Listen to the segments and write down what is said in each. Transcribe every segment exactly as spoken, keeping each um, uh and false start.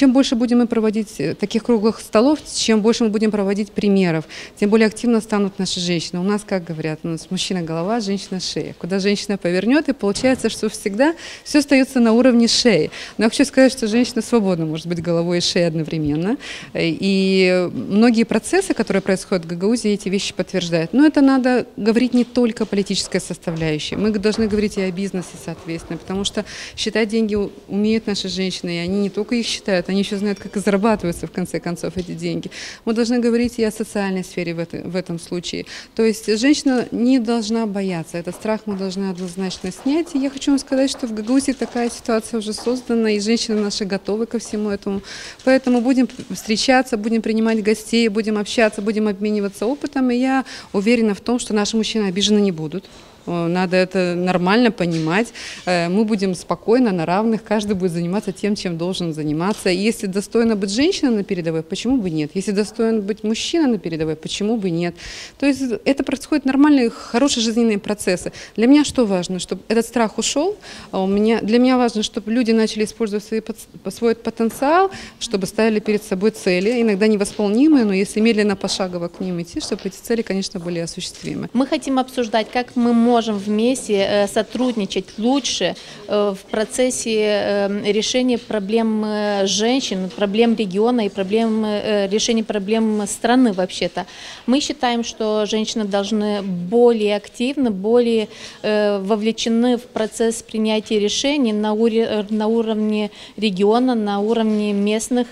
чем больше будем мы проводить таких круглых столов, чем больше мы будем проводить примеров, тем более активно станут наши женщины. У нас, как говорят, у нас мужчина голова, женщина шея. Куда женщина повернет, и получается, что всегда все остается на уровне шеи. Но я хочу сказать, что женщина свободна может быть головой и шеей одновременно. И многие процессы, которые происходят в Гагаузии, эти вещи подтверждают. Но это надо говорить не только о политической составляющей. Мы должны говорить и о бизнесе, соответственно, потому что считать деньги умеют наши женщины, и они не только их считают, они еще знают, как и зарабатываются, в конце концов, эти деньги. Мы должны говорить и о социальной сфере в, это, в этом случае. То есть женщина не должна бояться. Этот страх мы должны однозначно снять. И я хочу вам сказать, что в Гагаузии такая ситуация уже создана, и женщины наши готовы ко всему этому. Поэтому будем встречаться, будем принимать гостей, будем общаться, будем обмениваться опытом. И я уверена в том, что наши мужчины обижены не будут. Надо это нормально понимать. Мы будем спокойно, на равных, каждый будет заниматься тем, чем должен заниматься. И если достойно быть женщиной на передовой, почему бы нет? Если достоин быть мужчина на передовой, почему бы нет? То есть это происходят нормальные, хорошие жизненные процессы. Для меня что важно? Чтобы этот страх ушел. У меня, для меня важно, чтобы люди начали использовать свой, свой потенциал, чтобы ставили перед собой цели, иногда невосполнимые, но если медленно, пошагово к ним идти, чтобы эти цели, конечно, были осуществимы. Мы хотим обсуждать, как мы можем можем вместе сотрудничать лучше в процессе решения проблем женщин, проблем региона и проблем, решения проблем страны вообще-то. Мы считаем, что женщины должны более активно, более вовлечены в процесс принятия решений на уровне региона, на уровне местных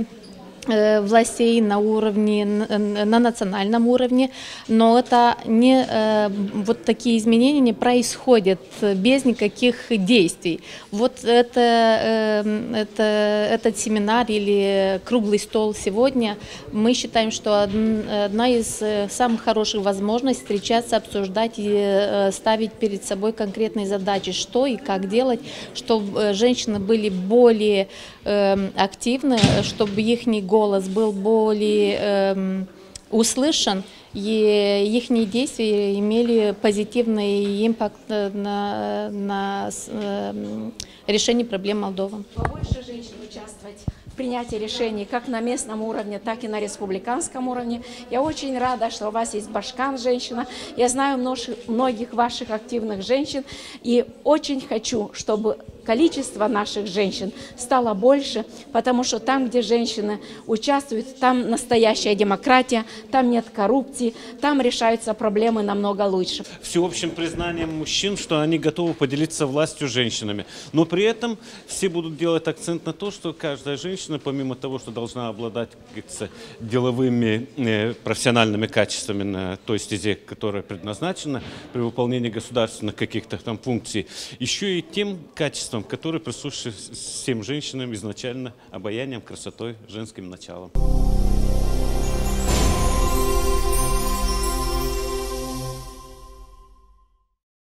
властей, на уровне, на национальном уровне, но это не, вот такие изменения не происходят без никаких действий. Вот это, это, этот семинар или круглый стол сегодня, мы считаем, что одна из самых хороших возможностей встречаться, обсуждать и ставить перед собой конкретные задачи, что и как делать, чтобы женщины были более активны, чтобы их голос был более э, услышан, и их действия имели позитивный импакт на, на э, решение проблем Молдовы. Побольше женщин участвовать в принятии решений как на местном уровне, так и на республиканском уровне. Я очень рада, что у вас есть Башкан женщина. Я знаю многих ваших активных женщин и очень хочу, чтобы количество наших женщин стало больше, потому что там, где женщины участвуют, там настоящая демократия, там нет коррупции, там решаются проблемы намного лучше. Всеобщим признанием мужчин, что они готовы поделиться властью с женщинами. Но при этом все будут делать акцент на то, что каждая женщина, помимо того, что должна обладать, как говорится, деловыми, э, профессиональными качествами на той стезе, которая предназначена при выполнении государственных каких-то там функций, еще и тем качеством, которые присущи всем женщинам изначально обаянием, красотой, женским началом.